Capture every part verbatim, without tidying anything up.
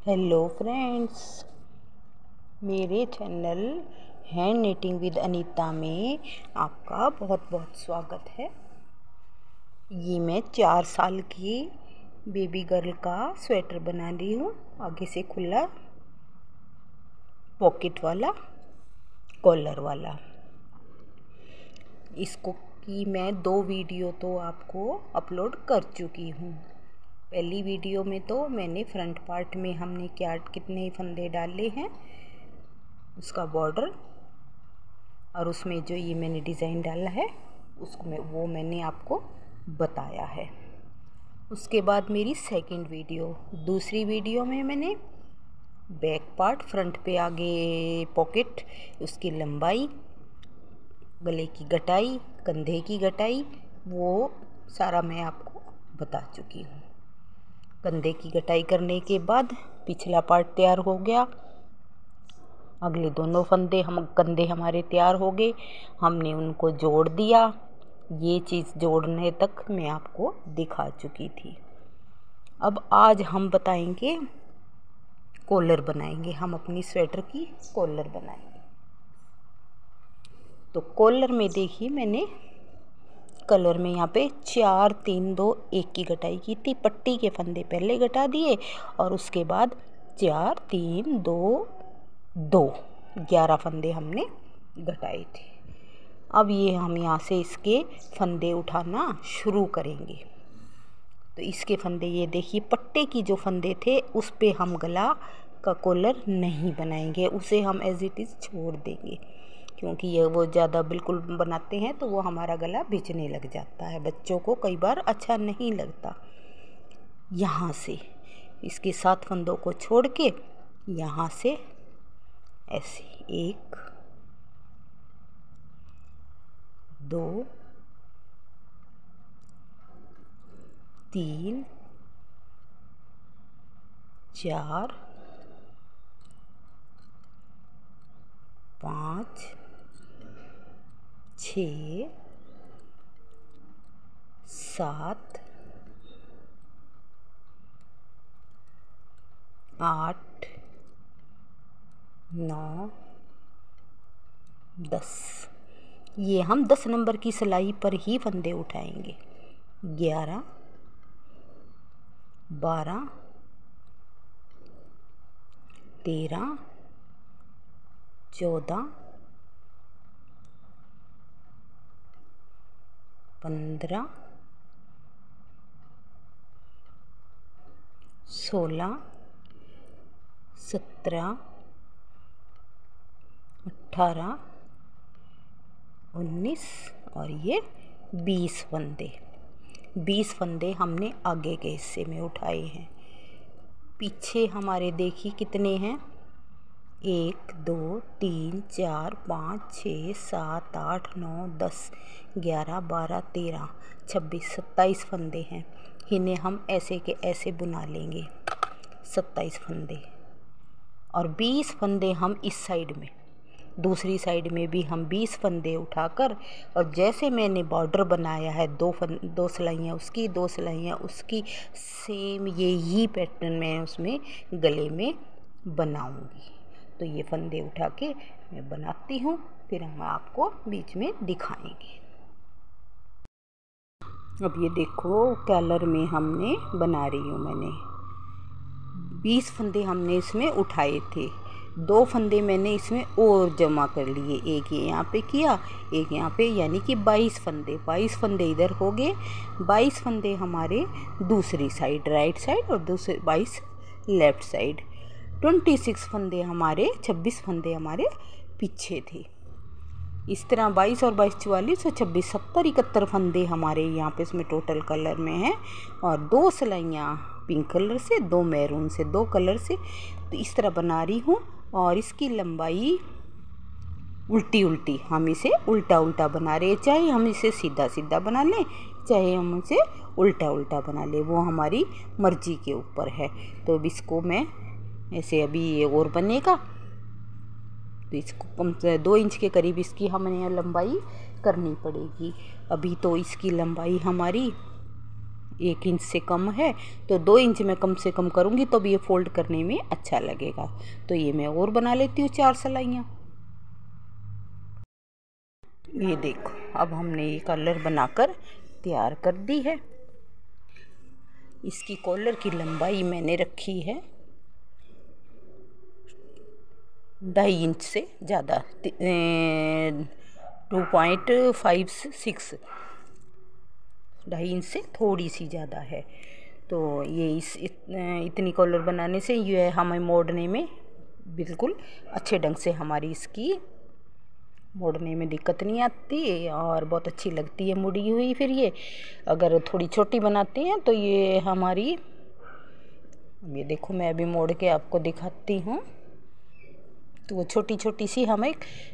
Hello friends, मेरे channel hand knitting with Anita में आपका बहुत बहुत स्वागत है। ये मैं चार साल की बेबी गर्ल का स्वेटर बना रही हूँ। आगे से खुला, पॉकेट वाला, कॉलर वाला। इसको की मैं दो वीडियो तो आपको अपलोड कर चुकी हूँ। पहली वीडियो में तो मैंने फ्रंट पार्ट में हमने क्या कितने फंदे डाले हैं, उसका बॉर्डर, और उसमें जो ये मैंने डिज़ाइन डाला है उसको मैं वो मैंने आपको बताया है। उसके बाद मेरी सेकंड वीडियो, दूसरी वीडियो में मैंने बैक पार्ट, फ्रंट पे आगे पॉकेट, उसकी लंबाई, गले की गटाई, कंधे की गटाई, वो सारा मैं आपको बता चुकी हूँ। कंधे की गटाई करने के बाद पिछला पार्ट तैयार हो गया। अगले दोनों फंदे हम कंधे हमारे तैयार हो गए, हमने उनको जोड़ दिया। ये चीज़ जोड़ने तक मैं आपको दिखा चुकी थी। अब आज हम बताएंगे, कॉलर बनाएंगे। हम अपनी स्वेटर की कॉलर बनाएंगे। तो कॉलर में देखिए, मैंने कलर में यहाँ पे चार तीन दो एक की गटाई की थी। पट्टी के फंदे पहले गटा दिए और उसके बाद चार तीन दो दो ग्यारह फंदे हमने गटाए थे। अब ये हम यहाँ से इसके फंदे उठाना शुरू करेंगे। तो इसके फंदे ये देखिए, पट्टे की जो फंदे थे उस पे हम गला का कॉलर नहीं बनाएंगे, उसे हम एज इट इज़ छोड़ देंगे, क्योंकि ये वो ज़्यादा बिल्कुल बनाते हैं तो वो हमारा गला भिजने लग जाता है। बच्चों को कई बार अच्छा नहीं लगता। यहाँ से इसके सात फंदों को छोड़ के यहाँ से ऐसे एक दो तीन चार पाँच छः सात आठ नौ दस। ये हम दस नंबर की सिलाई पर ही फंदे उठाएंगे। ग्यारह बारह तेरह चौदह पंद्रह सोलह सत्रह अठारह उन्नीस और ये बीस फंदे। बीस फंदे हमने आगे के हिस्से में उठाए हैं। पीछे हमारे देखिए कितने हैं, एक दो तीन चार पाँच छः सात आठ नौ दस ग्यारह बारह तेरह छब्बीस सत्ताईस फंदे हैं। इन्हें हम ऐसे के ऐसे बुना लेंगे, सत्ताईस फंदे। और बीस फंदे हम इस साइड में, दूसरी साइड में भी हम बीस फंदे उठाकर, और जैसे मैंने बॉर्डर बनाया है, दो फन दो सिलाइयाँ उसकी दो सिलाइयाँ उसकी, सेम ये ही पैटर्न मैं उसमें गले में बनाऊंगी। तो ये फंदे उठा के मैं बनाती हूँ, फिर हम आपको बीच में दिखाएंगे। अब ये देखो, कॉलर में हमने बना रही हूँ मैंने। बीस फंदे हमने इसमें उठाए थे, दो फंदे मैंने इसमें और जमा कर लिए। एक ये यहाँ पे किया, एक यहाँ पे, यानी कि बाईस फंदे। बाईस फंदे इधर हो गए, बाईस फंदे हमारे दूसरी साइड, राइट साइड, और दूसरे बाईस लेफ्ट साइड। छब्बीस फंदे हमारे, छब्बीस फंदे हमारे पीछे थे। इस तरह बाईस और बाईस चवालीस और छब्बीस सत्तर इकहत्तर फंदे हमारे यहाँ पे इसमें टोटल कलर में हैं। और दो सिलाइयाँ पिंक कलर से, दो मैरून से, दो कलर से। तो इस तरह बना रही हूँ। और इसकी लंबाई उल्टी उल्टी, हम इसे उल्टा उल्टा बना रहे हैं। चाहे हम इसे सीधा सीधा बना लें, चाहे हम इसे उल्टा उल्टा बना लें, वो हमारी मर्जी के ऊपर है। तो अब इसको मैं ऐसे, अभी ये और बनेगा तो इसको कम से दो इंच के करीब इसकी हमें लंबाई करनी पड़ेगी। अभी तो इसकी लंबाई हमारी एक इंच से कम है तो दो इंच में कम से कम करूँगी तो भी ये फोल्ड करने में अच्छा लगेगा। तो ये मैं और बना लेती हूँ चार सिलाइयाँ। ये देखो अब हमने ये कॉलर बनाकर तैयार कर दी है। इसकी कॉलर की लंबाई मैंने रखी है ढाई इंच से ज़्यादा, टू पॉइंट फाइव सिक्स, ढाई इंच से थोड़ी सी ज़्यादा है। तो ये इस इत, इतनी कॉलर बनाने से ये हमें मोड़ने में बिल्कुल अच्छे ढंग से हमारी इसकी मोड़ने में दिक्कत नहीं आती और बहुत अच्छी लगती है मुड़ी हुई। फिर ये अगर थोड़ी छोटी बनाते हैं तो ये हमारी, ये देखो मैं अभी मोड़ के आपको दिखाती हूँ, तो वो छोटी छोटी सी हमें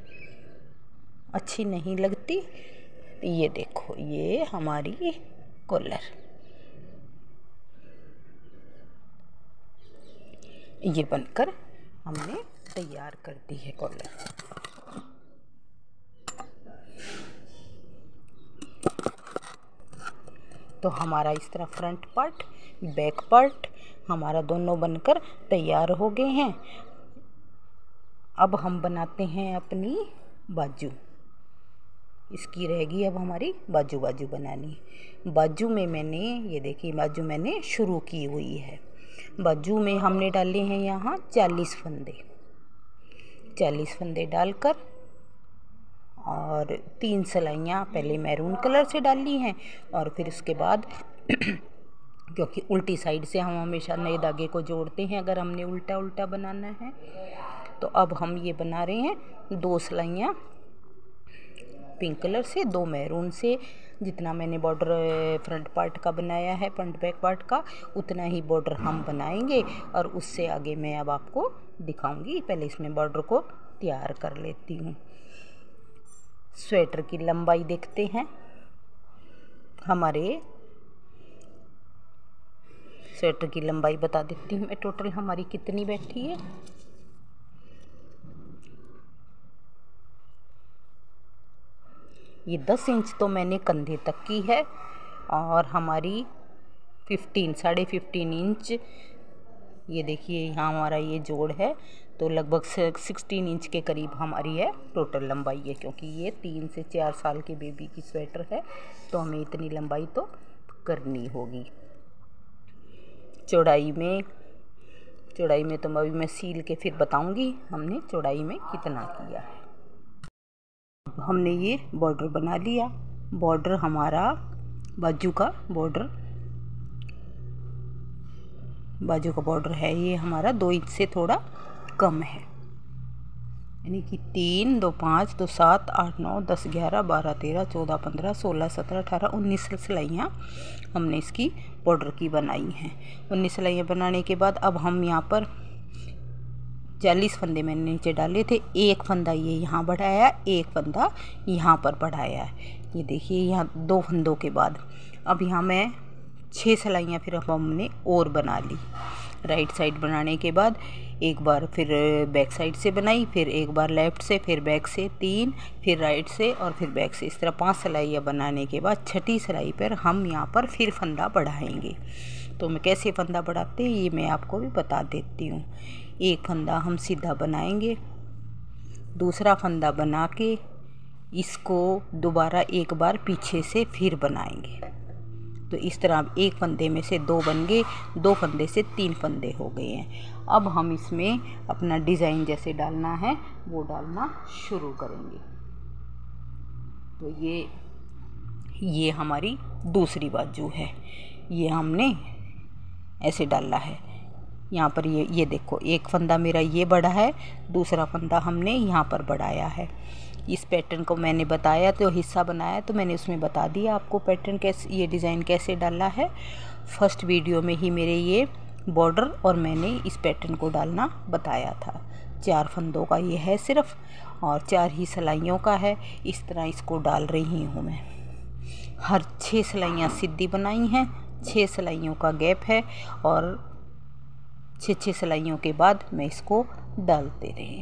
अच्छी नहीं लगती। ये देखो ये हमारी कॉलर, ये बनकर हमने तैयार कर दी है कॉलर। तो हमारा इस तरह फ्रंट पार्ट बैक पार्ट हमारा दोनों बनकर तैयार हो गए हैं। अब हम बनाते हैं अपनी बाजू। इसकी रहेगी अब हमारी बाजू बाजू बनानी। बाजू में मैंने ये देखिए बाजू मैंने शुरू की हुई है। बाजू में हमने डाले हैं यहाँ चालीस फंदे, चालीस फंदे डालकर और तीन सिलाइयाँ पहले मैरून कलर से डाली हैं और फिर उसके बाद क्योंकि उल्टी साइड से हम हमेशा नए धागे को जोड़ते हैं अगर हमने उल्टा उल्टा बनाना है। तो अब हम ये बना रहे हैं दो सिलाइयाँ पिंक कलर से, दो मैरून से। जितना मैंने बॉर्डर फ्रंट पार्ट का बनाया है फ्रंट बैक पार्ट का उतना ही बॉर्डर हम बनाएंगे और उससे आगे मैं अब आपको दिखाऊंगी। पहले इसमें बॉर्डर को तैयार कर लेती हूँ। स्वेटर की लंबाई देखते हैं। हमारे स्वेटर की लंबाई बता देती हूँ मैं टोटल हमारी कितनी बैठी है। ये दस इंच तो मैंने कंधे तक की है और हमारी फिफ्टीन साढ़े फिफ्टीन इंच, ये देखिए यहाँ हमारा ये जोड़ है तो लगभग सिक्सटीन इंच के करीब हमारी है टोटल लंबाई है। क्योंकि ये तीन से चार साल के बेबी की स्वेटर है तो हमें इतनी लंबाई तो करनी होगी। चौड़ाई में चौड़ाई में तो अभी मैं सील के फिर बताऊंगी हमने चौड़ाई में कितना किया है। हमने ये बॉर्डर बना लिया। बॉर्डर हमारा बाजू का बॉर्डर बाजू का बॉर्डर है ये हमारा दो इंच से थोड़ा कम है, यानी कि तीन दो पाँच दो सात आठ नौ दस ग्यारह बारह तेरह चौदह पंद्रह सोलह सत्रह अठारह उन्नीस सिलाइयाँ हमने इसकी बॉर्डर की बनाई हैं। उन्नीस सिलाइयाँ बनाने के बाद अब हम यहाँ पर चालीस फंदे मैंने नीचे डाले थे, एक फंदा ये यहाँ बढ़ाया, एक फंदा यहाँ पर बढ़ाया है। ये देखिए यहाँ दो फंदों के बाद अब यहाँ मैं छः सिलाइयाँ फिर अब हमने और बना ली। राइट साइड बनाने के बाद एक बार फिर बैक साइड से बनाई, फिर एक बार लेफ़्ट से, फिर बैक से तीन, फिर राइट से और फिर बैक से। इस तरह पांच सिलाइयाँ बनाने के बाद छठी सिलाई पर हम यहाँ पर फिर फंदा बढ़ाएंगे। तो मैं कैसे फंदा बढ़ाते हैं ये मैं आपको भी बता देती हूँ। एक फंदा हम सीधा बनाएंगे, दूसरा फंदा बना के इसको दोबारा एक बार पीछे से फिर बनाएंगे। तो इस तरह एक फंदे में से दो बन गए, दो फंदे से तीन फंदे हो गए हैं। अब हम इसमें अपना डिज़ाइन जैसे डालना है वो डालना शुरू करेंगे। तो ये ये हमारी दूसरी बाजू है, ये हमने ऐसे डाला है। यहाँ पर ये ये देखो एक फंदा मेरा ये बढ़ा है, दूसरा फंदा हमने यहाँ पर बढ़ाया है। इस पैटर्न को मैंने बताया तो हिस्सा बनाया तो मैंने उसमें बता दिया आपको पैटर्न कैसे, ये डिज़ाइन कैसे डालना है। फर्स्ट वीडियो में ही मेरे ये बॉर्डर और मैंने इस पैटर्न को डालना बताया था। चार फंदों का ये है सिर्फ और चार ही सिलाइयों का है। इस तरह इसको डाल रही हूँ मैं। हर छः सिलाइयाँ सीधी बनाई हैं, छः सिलाइयों का गैप है और छः छः सिलाइयों के बाद मैं इसको डालते रही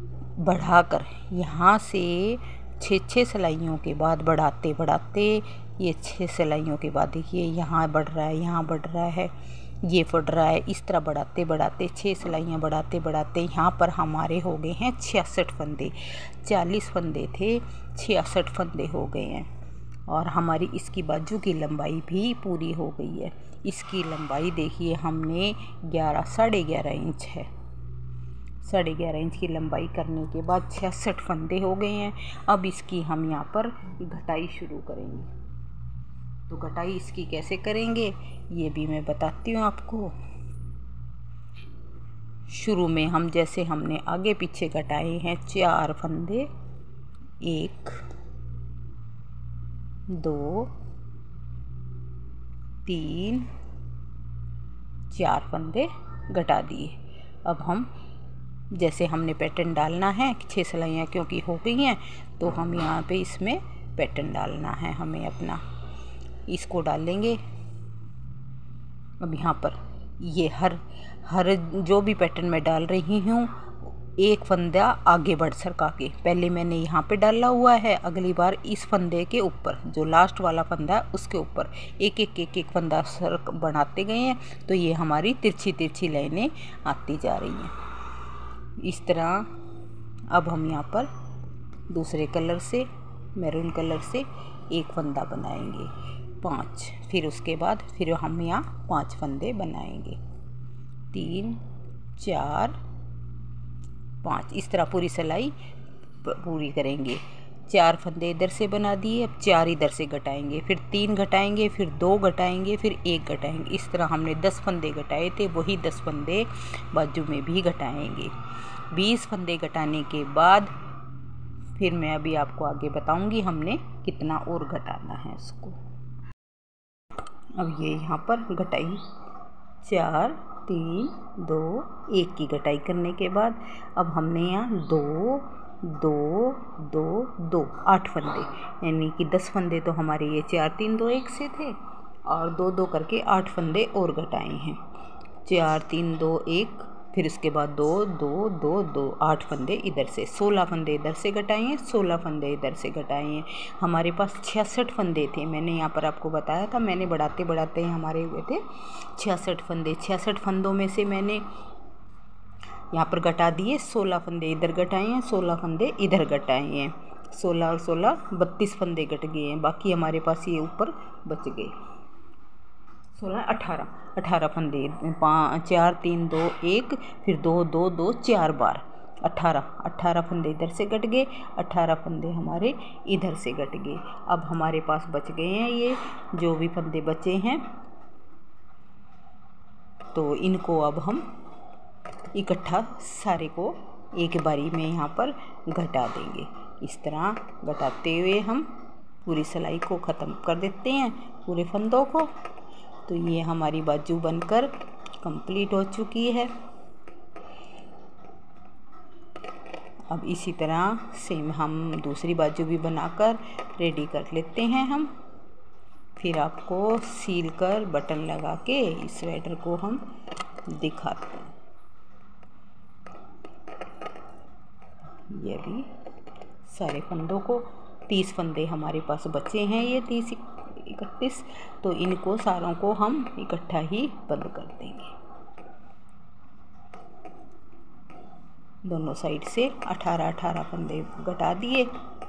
बढ़ाकर। यहाँ से छः छः सिलाइयों के बाद बढ़ाते बढ़ाते ये छः सिलाइयों के बाद देखिए यहाँ बढ़ रहा है, यहाँ बढ़ रहा है, ये बढ़ रहा है। इस तरह बढ़ाते बढ़ाते छः सिलाइयाँ बढ़ाते बढ़ाते यहाँ पर हमारे हो गए हैं छियासठ फंदे। चालीस फंदे थे, छियासठ फंदे हो गए हैं। और हमारी इसकी बाजू की लंबाई भी पूरी हो गई है। इसकी लंबाई देखिए हमने ग्यारह साढ़े ग्यारह इंच है। साढ़े ग्यारह इंच की लंबाई करने के बाद छियासठ फंदे हो गए हैं। अब इसकी हम यहाँ पर घटाई शुरू करेंगे। तो घटाई इसकी कैसे करेंगे ये भी मैं बताती हूँ आपको। शुरू में हम जैसे हमने आगे पीछे घटाए हैं चार फंदे, एक दो तीन चार फंदे घटा दिए। अब हम जैसे हमने पैटर्न डालना है, छः सिलाइयाँ क्योंकि हो गई हैं तो हम यहाँ पे इसमें पैटर्न डालना है हमें अपना, इसको डालेंगे। अब यहाँ पर ये हर हर जो भी पैटर्न मैं डाल रही हूँ एक फंदा आगे बढ़ सरका के, पहले मैंने यहाँ पे डाला हुआ है, अगली बार इस फंदे के ऊपर जो लास्ट वाला फंदा है उसके ऊपर एक एक एक एक फंदा सर बनाते गए हैं। तो ये हमारी तिरछी तिरछी लाइनें आती जा रही हैं इस तरह। अब हम यहाँ पर दूसरे कलर से, मैरून कलर से एक फंदा बनाएंगे, पाँच, फिर उसके बाद फिर हम यहाँ पाँच फंदे बनाएंगे, तीन चार पाँच, इस तरह पूरी सिलाई पूरी करेंगे। चार फंदे इधर से बना दिए, अब चार इधर से घटाएंगे, फिर तीन घटाएंगे, फिर दो घटाएंगे, फिर एक घटाएंगे। इस तरह हमने दस फंदे घटाए थे, वही दस फंदे बाजू में भी घटाएंगे। बीस फंदे घटाने के बाद फिर मैं अभी आपको आगे बताऊंगी हमने कितना और घटाना है उसको। अब ये यहाँ पर घटाई चार तीन दो एक की घटाई करने के बाद अब हमने यहाँ दो दो दो दो आठ फंदे, यानी कि दस फंदे तो हमारे ये चार तीन दो एक से थे और दो दो करके आठ फंदे और घटाए हैं। चार तीन दो एक, फिर उसके बाद दो दो दो दो, आठ फंदे इधर से, सोलह फंदे इधर से घटाए हैं, सोलह फंदे इधर से घटाए हैं। हमारे पास छियासठ फंदे थे, मैंने यहाँ पर आपको बताया था, मैंने बढ़ाते बढ़ाते हमारे हुए थे छियासठ फंदे। छियासठ फंदों में से मैंने यहाँ पर घटा दिए सोलह फंदे इधर घटाए हैं, सोलह फंदे इधर घटाए हैं, सोलह और सोलह बत्तीस फंदे घट गए हैं। बाकी हमारे पास ये ऊपर बच गए सोलह अठारह अठारह फंदे, पाँच चार तीन दो एक, फिर दो दो दो चार बार अठारह अठारह फंदे इधर से घट गए, अठारह फंदे हमारे इधर से घट गए। अब हमारे पास बच गए हैं ये जो भी फंदे बचे हैं, तो इनको अब हम इकट्ठा सारे को एक बारी में यहाँ पर घटा देंगे। इस तरह घटाते हुए हम पूरी सिलाई को ख़त्म कर देते हैं, पूरे फंदों को। तो ये हमारी बाजू बनकर कंप्लीट हो चुकी है। अब इसी तरह सेम हम दूसरी बाजू भी बनाकर रेडी कर लेते हैं हम। फिर आपको सील कर बटन लगा के इस स्वेटर को हम दिखाते हैं। ये भी सारे फंदों को, तीस फंदे हमारे पास बचे हैं, ये तीस इकतीस, तो इनको सारों को हम इकट्ठा ही बंद कर देंगे। दोनों साइड से अठारह अठारह फंदे घटा दिए।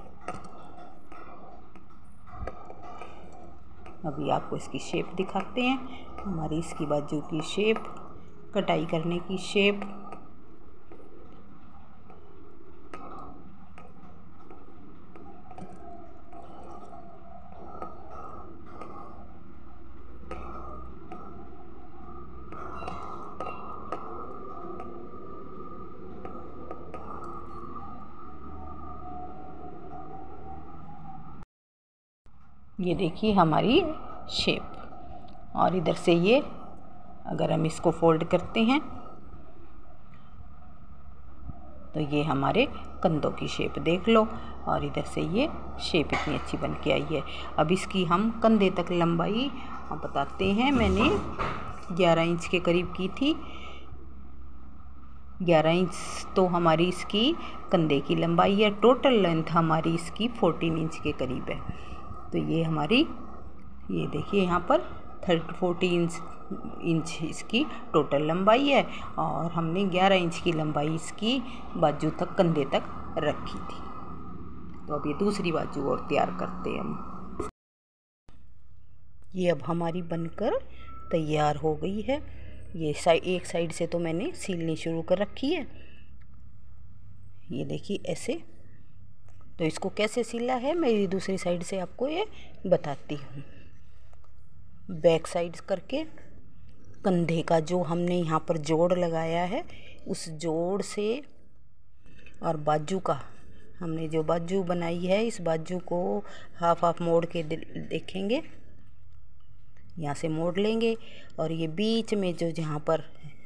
अभी आपको इसकी शेप दिखाते हैं, हमारी इसकी बाजू की शेप, कटाई करने की शेप। ये देखिए हमारी शेप, और इधर से ये अगर हम इसको फोल्ड करते हैं तो ये हमारे कंधों की शेप देख लो, और इधर से ये शेप इतनी अच्छी बन के आई है। अब इसकी हम कंधे तक लंबाई हम बताते हैं। मैंने ग्यारह इंच के करीब की थी, ग्यारह इंच तो हमारी इसकी कंधे की लंबाई है। टोटल लेंथ हमारी इसकी चौदह इंच के करीब है। तो ये हमारी ये देखिए यहाँ पर थर्टी फोर्टी इंच इंच इसकी टोटल लंबाई है और हमने ग्यारह इंच की लंबाई इसकी बाजू तक, कंधे तक रखी थी। तो अब ये दूसरी बाजू और तैयार करते हैं हम। ये अब हमारी बनकर तैयार हो गई है। ये साइड, एक साइड से तो मैंने सीलनी शुरू कर रखी है। ये देखिए ऐसे। तो इसको कैसे सिला है मैं दूसरी साइड से आपको ये बताती हूँ। बैक साइड करके कंधे का जो हमने यहाँ पर जोड़ लगाया है, उस जोड़ से और बाजू का हमने जो बाजू बनाई है, इस बाजू को हाफ हाफ मोड़ के देखेंगे, यहाँ से मोड़ लेंगे और ये बीच में जो जहाँ पर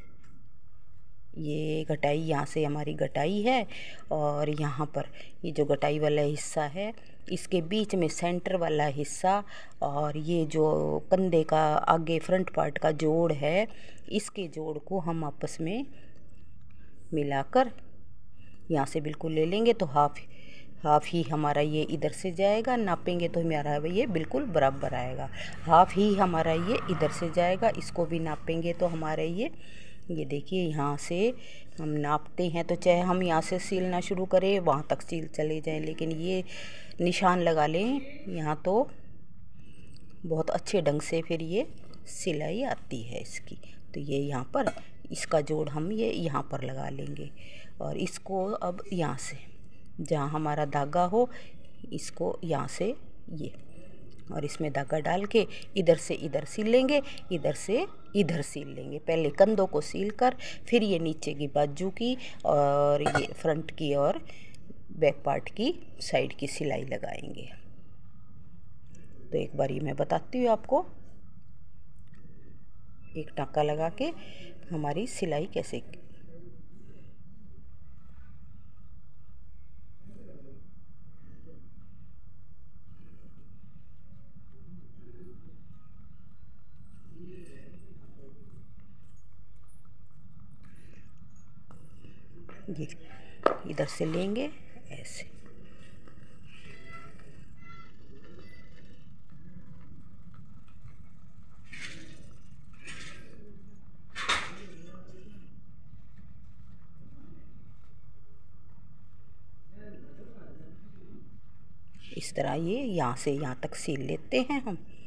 ये गटाई, यहाँ से हमारी गटाई है और यहाँ पर ये जो गटाई वाला हिस्सा है, इसके बीच में सेंटर वाला हिस्सा और ये जो कंधे का आगे फ्रंट पार्ट का जोड़ है, इसके जोड़ को हम आपस में मिलाकर यहाँ से बिल्कुल ले लेंगे। तो हाफ हाफ ही हमारा ये इधर से जाएगा, नापेंगे तो हमारा ये बिल्कुल बराबर आएगा। हाफ ही हमारा ये इधर से जाएगा, इसको भी नापेंगे तो हमारा ये ये देखिए यहाँ से हम नापते हैं तो चाहे हम यहाँ से सिलना शुरू करें वहाँ तक सिल चले जाएं, लेकिन ये निशान लगा लें यहाँ तो बहुत अच्छे ढंग से फिर ये सिलाई आती है इसकी। तो ये यहाँ पर इसका जोड़ हम ये यहाँ पर लगा लेंगे और इसको अब यहाँ से जहाँ हमारा धागा हो, इसको यहाँ से ये और इसमें धागा डाल के इधर से इधर सिल लेंगे, इधर से इधर सिल लेंगे। पहले कंधों को सिल कर फिर ये नीचे की बाजू की और ये फ्रंट की और बैक पार्ट की साइड की सिलाई लगाएंगे। तो एक बार ये मैं बताती हूँ आपको, एक टाँका लगा के हमारी सिलाई कैसे। ये इधर से लेंगे ऐसे, इस तरह ये यहाँ से यहाँ तक सिल लेते हैं हम।